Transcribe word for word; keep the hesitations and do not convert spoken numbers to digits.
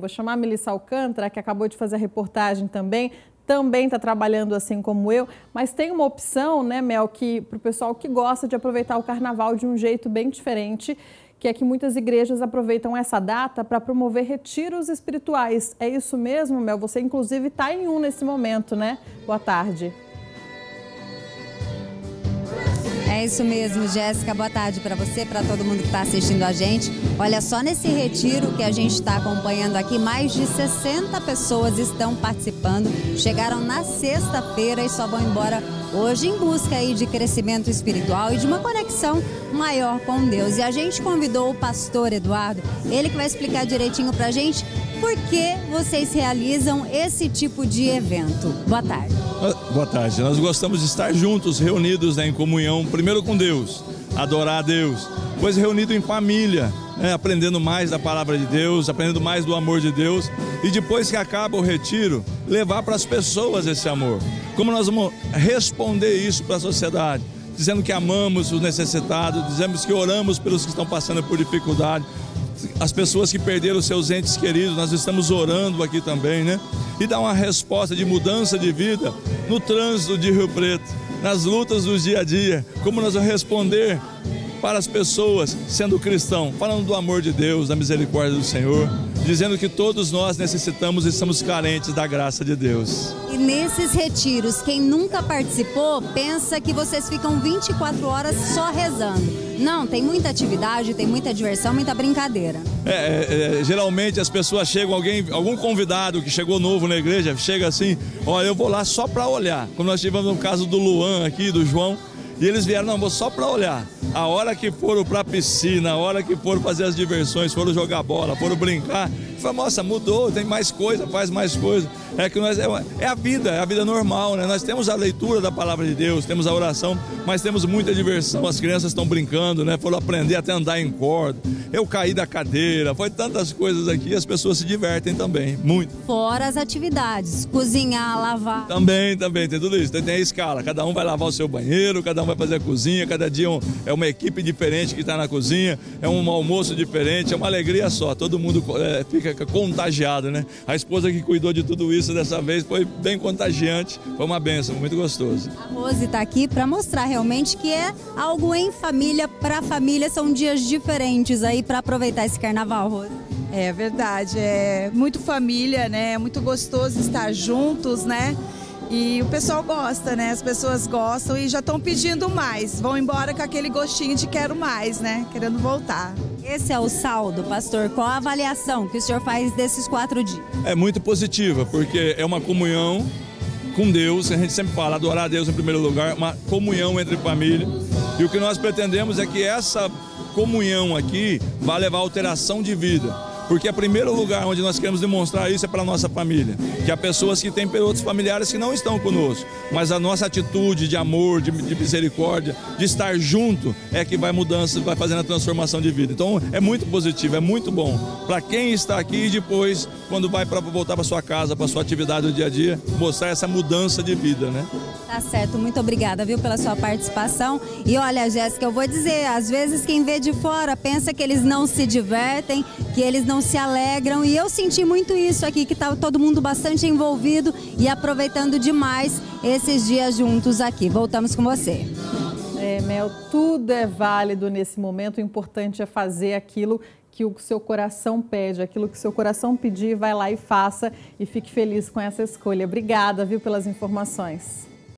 Vou chamar a Melissa Alcântara, que acabou de fazer a reportagem também, também está trabalhando assim como eu, mas tem uma opção, né, Mel, que para o pessoal que gosta de aproveitar o carnaval de um jeito bem diferente, que é que muitas igrejas aproveitam essa data para promover retiros espirituais. É isso mesmo, Mel? Você, inclusive, está em um nesse momento, né? Boa tarde. É isso mesmo, Jéssica. Boa tarde para você, para todo mundo que está assistindo a gente. Olha, só nesse retiro que a gente está acompanhando aqui, mais de sessenta pessoas estão participando. Chegaram na sexta-feira e só vão embora hoje em busca aí de crescimento espiritual e de uma conexão maior com Deus. E a gente convidou o pastor Eduardo, ele que vai explicar direitinho para a gente por que vocês realizam esse tipo de evento. Boa tarde. Boa tarde. Nós gostamos de estar juntos, reunidos, né, em comunhão, primeiro com Deus, adorar a Deus, depois reunido em família, né, aprendendo mais da palavra de Deus, aprendendo mais do amor de Deus, e depois que acaba o retiro, levar para as pessoas esse amor. Como nós vamos responder isso para a sociedade? Dizendo que amamos os necessitados, dizemos que oramos pelos que estão passando por dificuldade, as pessoas que perderam seus entes queridos, nós estamos orando aqui também, né? E dar uma resposta de mudança de vida no trânsito de Rio Preto, nas lutas do dia a dia, como nós vamos responder para as pessoas sendo cristão, falando do amor de Deus, da misericórdia do Senhor, dizendo que todos nós necessitamos e estamos carentes da graça de Deus. E nesses retiros, quem nunca participou, pensa que vocês ficam vinte e quatro horas só rezando. Não, tem muita atividade, tem muita diversão, muita brincadeira. É, é, é, geralmente as pessoas chegam, alguém, algum convidado que chegou novo na igreja, chega assim, olha, eu vou lá só para olhar. Como nós tivemos no caso do Luan aqui, do João, e eles vieram, não, vou só para olhar. A hora que foram para a piscina, a hora que foram fazer as diversões, foram jogar bola, foram brincar, fala, nossa, mudou, tem mais coisa, faz mais coisa. É que nós, é, é a vida, é a vida normal, né? Nós temos a leitura da palavra de Deus, temos a oração, mas temos muita diversão. As crianças estão brincando, né? Foram aprender até a andar em corda. Eu caí da cadeira, foi tantas coisas aqui, as pessoas se divertem também, muito. Fora as atividades, cozinhar, lavar. Também, também, tem tudo isso. Tem, tem a escala, cada um vai lavar o seu banheiro, cada um vai fazer a cozinha, cada dia um, é uma equipe diferente que está na cozinha, é um almoço diferente, é uma alegria só, todo mundo é, fica contagiado, né? A esposa que cuidou de tudo isso dessa vez foi bem contagiante, foi uma bênção, muito gostoso. A Rose está aqui para mostrar realmente que é algo em família, para a família, são dias diferentes aí para aproveitar esse carnaval, Rose. É verdade, é muito família, né? É muito gostoso estar juntos, né? E o pessoal gosta, né? As pessoas gostam e já estão pedindo mais. Vão embora com aquele gostinho de quero mais, né? Querendo voltar. Esse é o saldo, pastor. Qual a avaliação que o senhor faz desses quatro dias? É muito positiva, porque é uma comunhão com Deus, a gente sempre fala, adorar a Deus em primeiro lugar, uma comunhão entre família. E o que nós pretendemos é que essa comunhão aqui vá levar a alteração de vida. Porque é o primeiro lugar onde nós queremos demonstrar isso é para a nossa família. Que há pessoas que têm outros familiares que não estão conosco. Mas a nossa atitude de amor, de, de misericórdia, de estar junto, é que vai mudança, vai fazendo a transformação de vida. Então é muito positivo, é muito bom. Para quem está aqui e depois, quando vai para voltar para sua casa, para sua atividade do dia a dia, mostrar essa mudança de vida, né? Tá certo, muito obrigada, viu, pela sua participação. E olha, Jéssica, eu vou dizer, às vezes quem vê de fora pensa que eles não se divertem, que eles não se alegram, e eu senti muito isso aqui, que tá todo mundo bastante envolvido e aproveitando demais esses dias juntos aqui. Voltamos com você. É, Mel, tudo é válido nesse momento, o importante é fazer aquilo que o seu coração pede, aquilo que o seu coração pedir, vai lá e faça e fique feliz com essa escolha. Obrigada, viu, pelas informações.